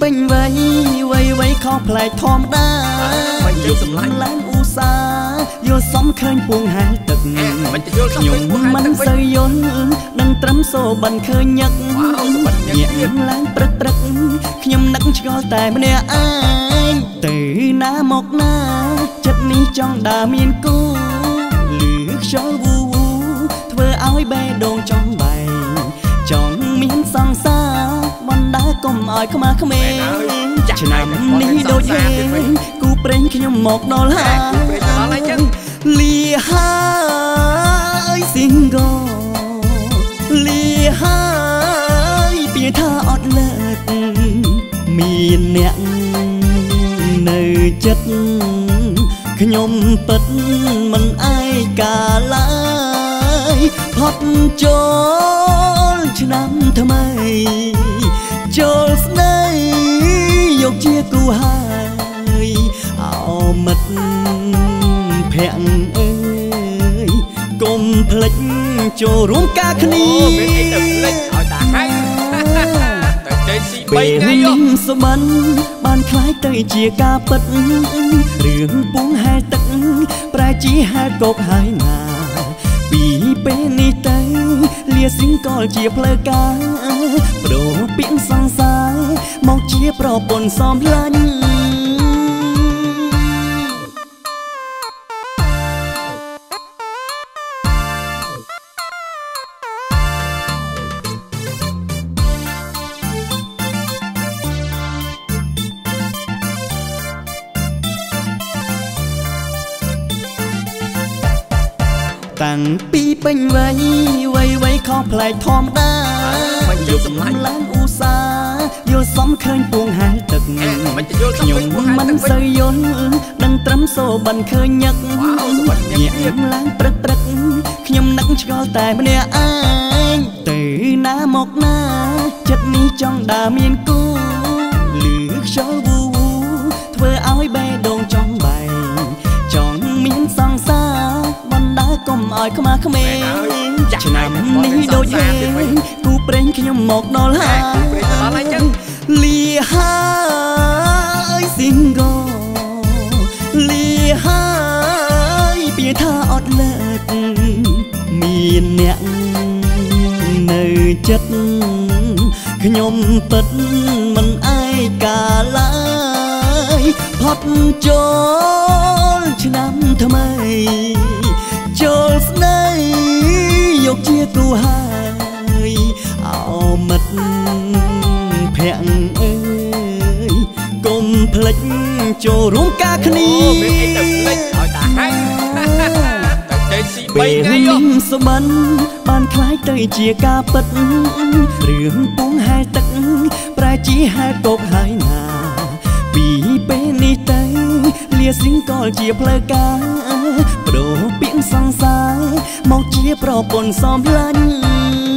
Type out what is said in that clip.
ពេញវ័យខុសប្លែកធម្មតាឡើងឧស្សាហ៍យល់សំឃើញពួងហែលទឹកខ្ញុំមិនសូវយល់នឹងត្រឹមសូបិនឃើញញឹកញាក់ឡើងព្រឹកខ្ញុំនឹកឆ្ងល់តែម្នាក់ឯងទៅណាមកណាចិត្តនេះចង់ដើរមានគូលឺខ្យល់វូធ្វើឲ្យបេះដូងចង់បែកចង់មានសង្សារបណ្ដាកុំឲ្យខ្មាស់ក្មេងឆ្នាំនេះដូចហេគូប្រេងខ្ញុំមកដល់ហើយលីហើយស៊ីងហ្គលលីហើយពីថាអត់លើកមានអ្នកនៅចិត្តខ្ញុំពិតមិនឯកាឡើយផុតចូលឆ្នាំថ្មីចូលស្ដីយកជាគូហើយអោមិត្តភ័ក្រអើយកុំភ្លេចចូលរួមការគ្នាមានអីទៅភ្លេចឲ្យតាហែងទៅដេកស៊ី3ថ្ងៃយកសបានបានខ្លាយទៅជាការពិតរឿងពួងហែលទឹកប្រែជាហែលកោកហើយណាពីពេលនេះទៅលាស៊ីងកលជាផ្លូវការប្ដូរពាក្យសង្សារមកជាប្រពន្ធសំឡាញ់តាំងពីពេញវ័យខុសប្លែកធម្មតាឡើងឧស្សាហ៍យល់សំឃើញពួងហែលទឹកខ្ញុំមិនសូវយល់ដឹងត្រឹមសូបិនឃើញញឹកញាក់ឡើងព្រឹកខ្ញុំនឹកឆ្ងល់តែម្នាក់ឯងទៅណាមកណាចិត្តនេះចង់ដើរមានគូលឺខ្យល់វូធ្វើឲ្យបេះដូងចង់បែកចង់មានសង្សារបណ្ដាកុំឲ្យខ្មាស់ក្មេងឆ្នាំនេះដូចហេគូប្រេងខ្ញុំមកដល់ហើយលីហើយស៊ីងហ្គលលីហើយពីថាអត់លើកមានអ្នកនៅចិត្តខ្ញុំពិតមិនឯកាឡើយផុតចូលឆ្នាំថ្មីចូលស្ដីយកជាគូហើយអោមិត្តភ័ក្រអើយកុំភ្លេចចូលរួមការគ្នាមានអីទៅភ្លេចឲ្យតាហែងទៅដេកស៊ី3ថ្ងៃយកសបានបានខ្លាយទៅជាការពិតរឿងពួងហែលទឹកប្រែជាហែលកោកហើយណាពីពេលនេះទៅលាស៊ីងកលជាផ្លូវការប្ដូរពាក្យសង្សារមកជាប្រពន្ធសំឡាញ់